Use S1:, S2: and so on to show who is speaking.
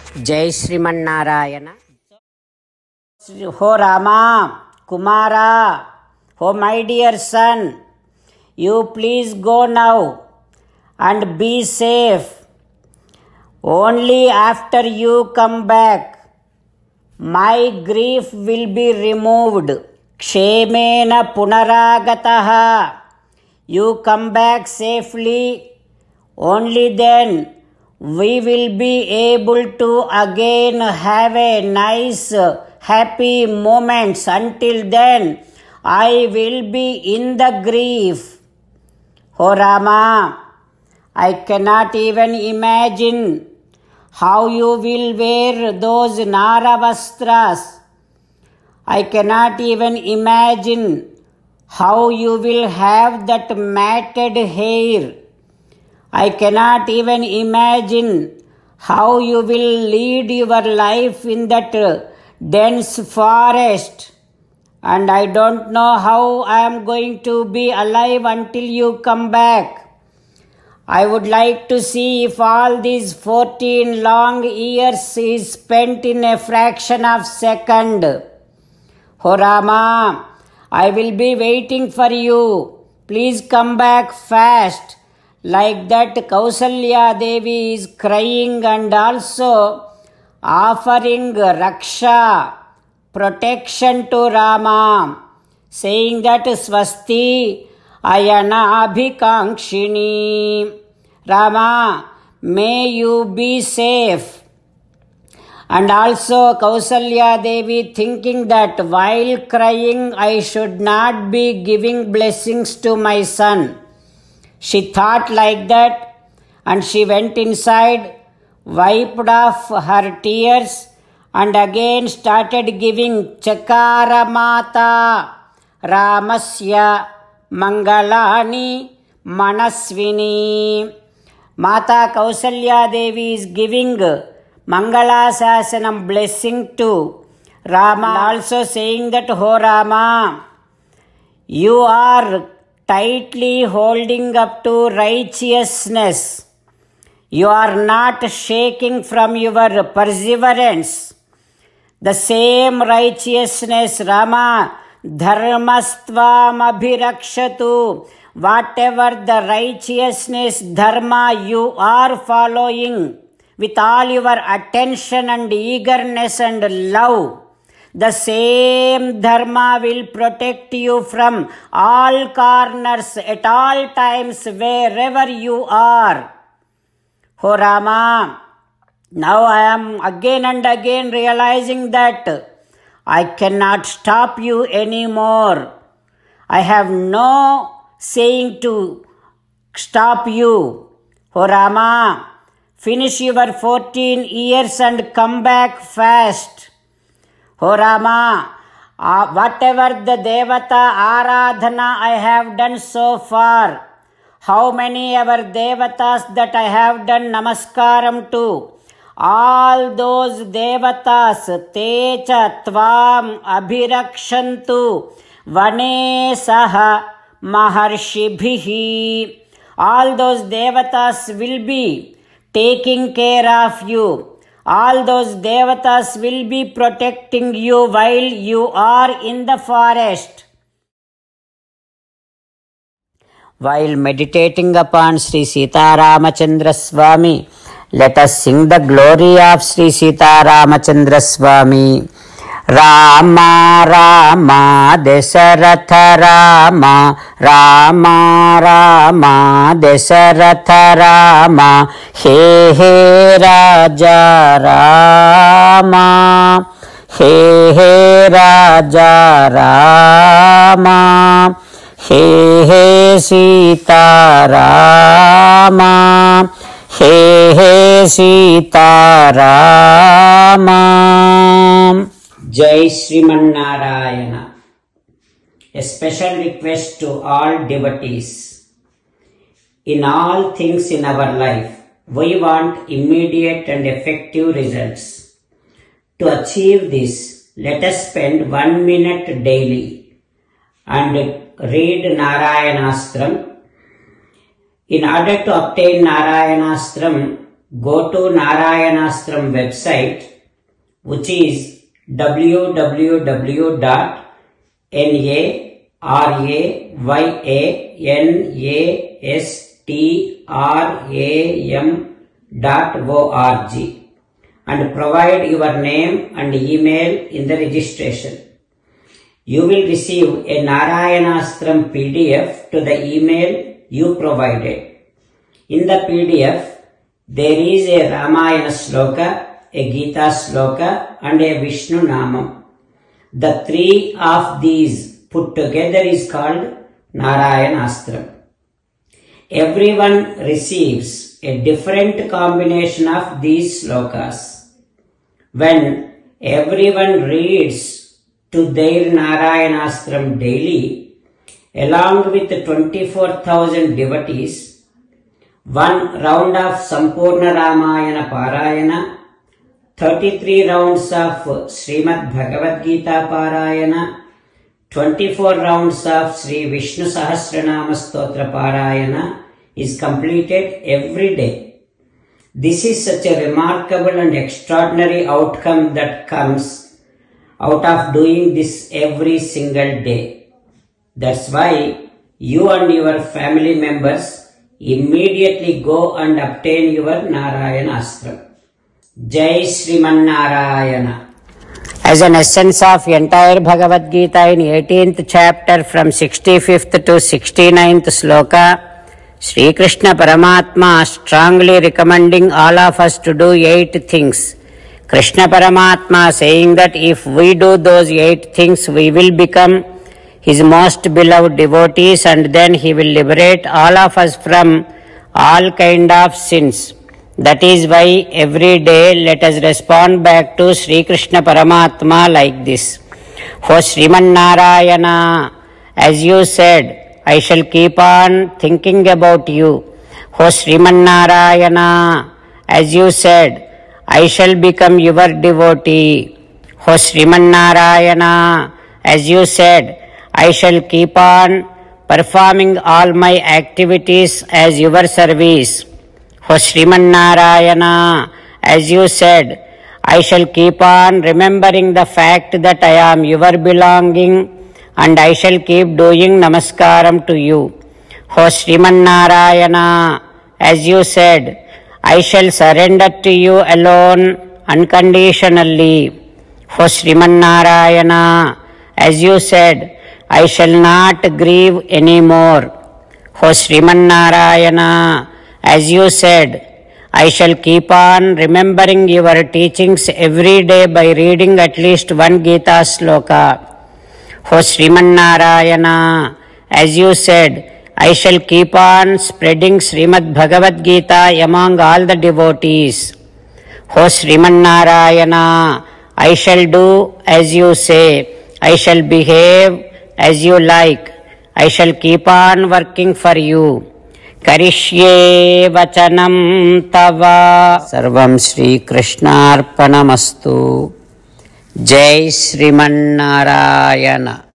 S1: జై శ్రీమన్నారాయణ.
S2: హో Rama Kumara, oh my dear son, you please go now and be safe. Only after you come back, my grief will be removed. Kshemena punaragataha. You come back safely, only then we will be able to again have a nice, happy moments. Until then, I will be in the grief. Oh Rama, I cannot even imagine how you will wear those Naravastras. I cannot even imagine how you will have that matted hair. I cannot even imagine how you will lead your life in that dense forest. And I don't know how I am going to be alive until you come back. I would like to see if all these 14 long years is spent in a fraction of a second. Oh Rama, I will be waiting for you. Please come back fast. Like that, Kausalya Devi is crying and also offering Raksha, protection to Rama, saying that Swasti Ayana Abhikankshini. Rama, may you be safe. And also Kausalya Devi thinking that while crying I should not be giving blessings to my son. She thought like that, and she went inside, wiped off her tears, and again started giving Chakara Mata Ramasya Mangalani Manaswini. Mata Kausalya Devi is giving Mangala Sasanam blessing to Rama, also saying that, "Oh Rama, you are tightly holding up to righteousness. You are not shaking from your perseverance. The same righteousness, Rama, dharmastvam abhirakshatu. Whatever the righteousness, dharma you are following with all your attention and eagerness and love, the same dharma will protect you from all corners at all times wherever you are." Oh Rama, now I am again and again realizing that I cannot stop you anymore. I have no saying to stop you. Oh Rama, finish your 14 years and come back fast. Oh Rama, whatever the Devata Aradhana I have done so far, how many ever Devatas that I have done Namaskaram to, all those Devatas Techa Tvam Abhirakshantu Vane Saha Maharshibhihi. All those Devatas will be taking care of you. All those Devatas will be protecting you while you are in the forest. While meditating upon Sri Sita Ramachandra Swami, let us sing the glory of Sri Sita Ramachandra Swami. Rama Rama Dasaratha Rama, Rama Rama Dasaratha Rama, He He Raja Rama, He He Raja Rama, He He Sita Rama, He He Sita Rama. Jai Srimannarayana. A special request to all devotees. In all things in our life, we want immediate and effective results. To achieve this, let us spend 1 minute daily and read Narayanastram. In order to obtain Narayanastram, go to Narayanastram website, which is www.narayanastram.org and provide your name and email in the registration. You will receive a Narayanastram PDF to the email you provided. In the PDF, there is a Ramayana Sloka, a Gita Sloka and a Vishnu Namam. The three of these put together is called Narayanastram. Everyone receives a different combination of these slokas. When everyone reads to their Narayanastram daily, along with 24,000 devotees, one round of Sampurna Ramayana Parayana, 33 rounds of Srimad Bhagavad Gita Parayana, 24 rounds of Sri Vishnu Sahasranama Stotra Parayana is completed every day. This is such a remarkable and extraordinary outcome that comes out of doing this every single day. That's why you and your family members immediately go and obtain your Narayanastram. Jai Sriman Narayana. As an essence of entire Bhagavad Gita in 18th chapter from 65th to 69th sloka, Sri Krishna Paramatma strongly recommending all of us to do 8 things. Krishna Paramatma saying that if we do those 8 things, we will become His most beloved devotees and then He will liberate all of us from all kind of sins. That is why every day let us respond back to Sri Krishna Paramatma like this. O Sriman Narayana, as you said, I shall keep on thinking about you. O Sriman Narayana, as you said, I shall become your devotee. O Sriman Narayana, as you said, I shall keep on performing all my activities as your service. O Sriman Narayana, as you said, I shall keep on remembering the fact that I am your belonging and I shall keep doing namaskaram to you. O Sriman Narayana, as you said, I shall surrender to you alone unconditionally. O Sriman Narayana, as you said, I shall not grieve anymore. O Sriman Narayana, as you said, I shall keep on remembering your teachings every day by reading at least one Gita sloka. O Sriman Narayana, as you said, I shall keep on spreading Srimad Bhagavad Gita among all the devotees. O Sriman Narayana, I shall do as you say. I shall behave as you like. I shall keep on working for you. Karishye vachanam tava. Sarvam Shri Krishnarpanamastu. Jai Sriman Narayana.